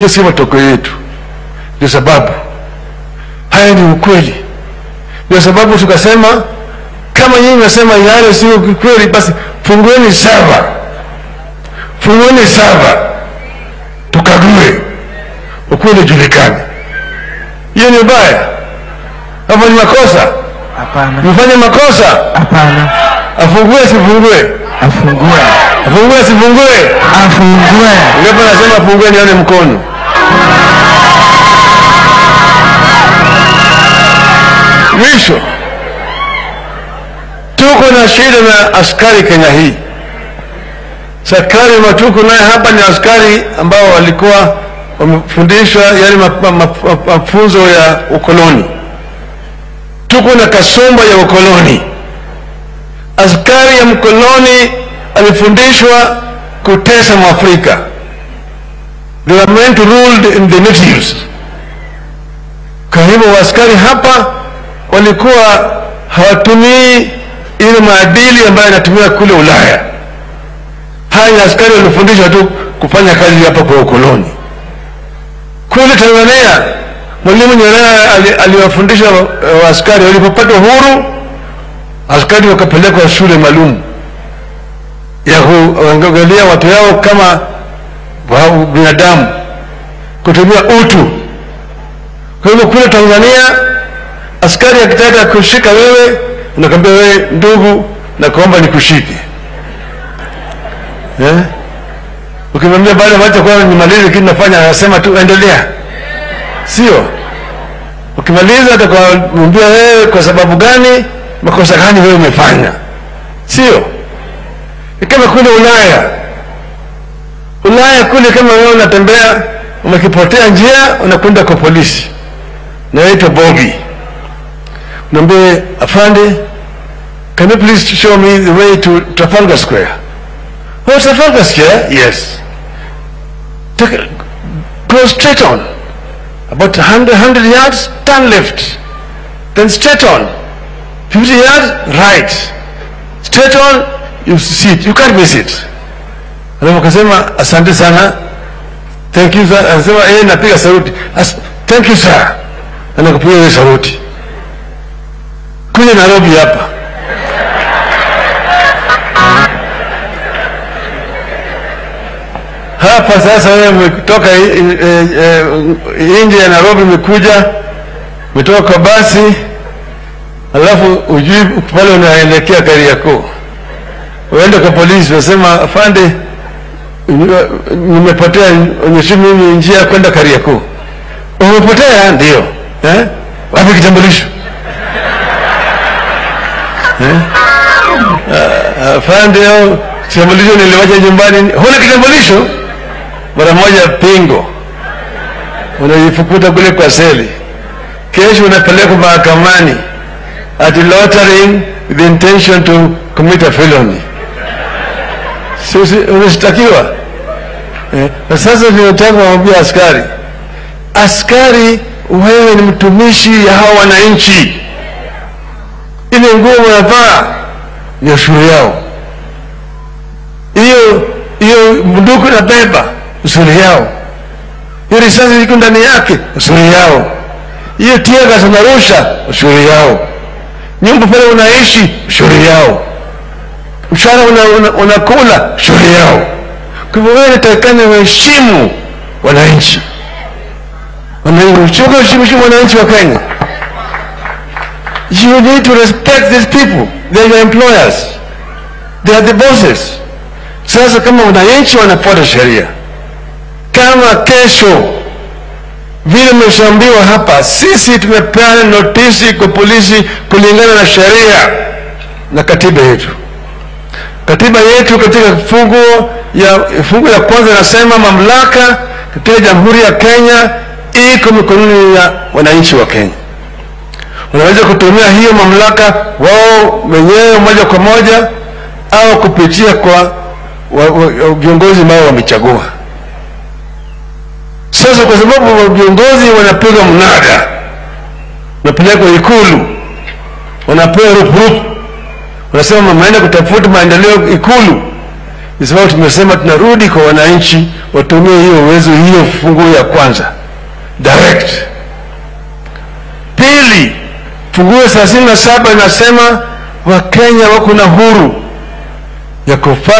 hiyo si matokeo yetu. Ndio sababu haya ni ukweli. Ndio sababu tukasema kama nyinyi mnasema yale sio kweli, basi fungueni saba, tukague ukweli julikane. Hiyo ni ubaya? Hapo ni makosa? Hapana. Mfanye makosa? Hapana. Afungue sifungue? Afungue. Afungue sifungue? Afungue. Ngapi nasema afungue nione mkono? Mwisho, tuko na shida na askari Kenya hii. Serikali matuko naye hapa ni askari ambao walikuwa wamefundishwa yale mafunzo ya ukoloni. Tuko na kasumba ya ukoloni. Askari ya mkoloni alifundishwa kutesa Mwafrika. They were meant to rule in the natives. Kwa hivyo askari hapa walikuwa hawatumii ile maadili ambayo yanatumia kule Ulaya. Haya askari walifundishwa tu kufanya kazi hapa kwa ukoloni. Kule Tanzania Mwalimu Nyerere aliwafundisha askari. Walipopata uhuru, askari wakapelekwa shule maalum ya kuangalia watu yao kama binadamu, kutumia utu. Kwa hivyo kule Tanzania askari akitaka kushika wewe, unakwambia wewe ndugu, na kuomba nikushike. Ukimwambia baada ya wacha kwa nimalize kitu nafanya, anasema tu endelea. Sio? Ukimaliza atakwambia wewe kwa sababu gani, makosa gani wewe umefanya. Sio? Kama kule Ulaya kule, kama wewe unatembea umekipotea njia, unakwenda kwa polisi. Naitwa Bobby. Nambe, afande, can you please show me the way to Trafalgar Square? Oh, Trafalgar Square? Yes. Go straight on. About 100 yards, turn left. Then straight on. 50 yards, right. Straight on, you see it. You can't miss it. Alafu kasema, asante sana. Thank you, sir. Anasema, napiga saluti. Thank you, sir. Anakupiga ile saluti. Kuja Nairobi hapa. Hapa sasa wewe umetoka nje ya Nairobi, umetoka kwa basi, alafu ujui pale unaelekea Kariakoo. Uende kwa polisi, unasema afande, nimepotea, onyesha mimi njia kwenda Kariakoo. Umepotea? Ndio. Wapi kitambulisho? Afande, kitambulisho niliwacha nyumbani. Huna kitambulisho? Mara moja pingo, unajifukuta kule kwa seli. Kesho unapelekwa mahakamani at loitering with the intention to commit a felony. Sisi unashtakiwa. Na sasa tunataka kumwambia askari, wewe ni mtumishi ya hawa wananchi. Ile nguo unavaa ni ushuru yao. Hiyo bunduki unabeba, ushuru yao. Hiyo risasi iko ndani yake, ushuru yao. Hiyo tia gas unarusha, ushuru yao. Nyumba pale unaishi, ushuru yao. Mshahara unakula, ushuru yao. Kwa hivyo wewe unatakikana uheshimu wananchi. Wananchi wa Kenya. You need to respect these people. They are your employers. They are the bosses. Sasa kama wananchi wanafuata sheria, kama kesho vile mmeshaambiwa hapa, sisi tumepeana notisi kwa polisi kulingana na sheria na katiba yetu. Katiba yetu katika fungu ya kwanza nasema mamlaka katika Jamhuri ya Kenya iko mikononi ya wananchi wa Kenya. Unaweza kutumia hiyo mamlaka wao wenyewe moja kwa moja au kupitia kwa viongozi ambao wamechagua. Sasa kwa sababu viongozi wanapiga mnada, wanapelekwa Ikulu, wanapewa rupurupu, wanasema maana kutafuta maendeleo Ikulu, Kwa sababu tumesema tunarudi kwa wananchi watumie hiyo uwezo, hiyo funguo ya kwanza direct. Pili, funguo 37 inasema Wakenya wako na huru ya kufanya